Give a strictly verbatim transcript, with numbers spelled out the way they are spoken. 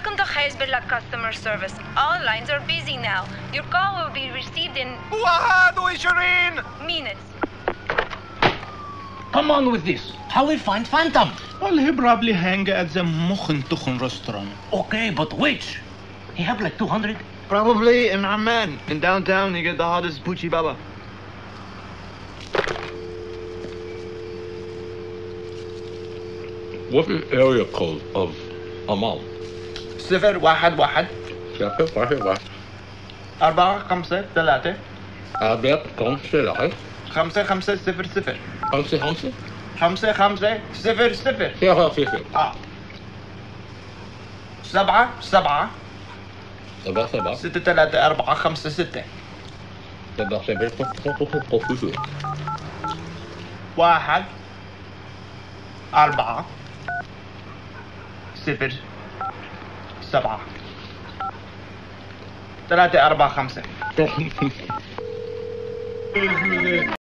Welcome to Hezbollah customer service. All lines are busy now. Your call will be received in واحد وعشرين minutes. Come on with this. How we find Phantom? Well, he probably hang at the Mukhin Tukhin restaurant. Okay, but which? He have like two hundred? Probably in Amman. In downtown, you get the hottest Poochie Baba. What's the area code of Oman? صفر واحد واحد صفر واحد واحد أربعة خمسة ثلاثة أربعة خمسة واحد خمسة خمسة صفر صفر خمسة خمسة خمسة خمسة صفر صفر صفر صفر آه سبعة سبعة سبعة سبعة ستة ثلاثة أربعة خمسة ستة سبعة سبعة واحد أربعة صفر سبعة ثلاثة أربعة خمسة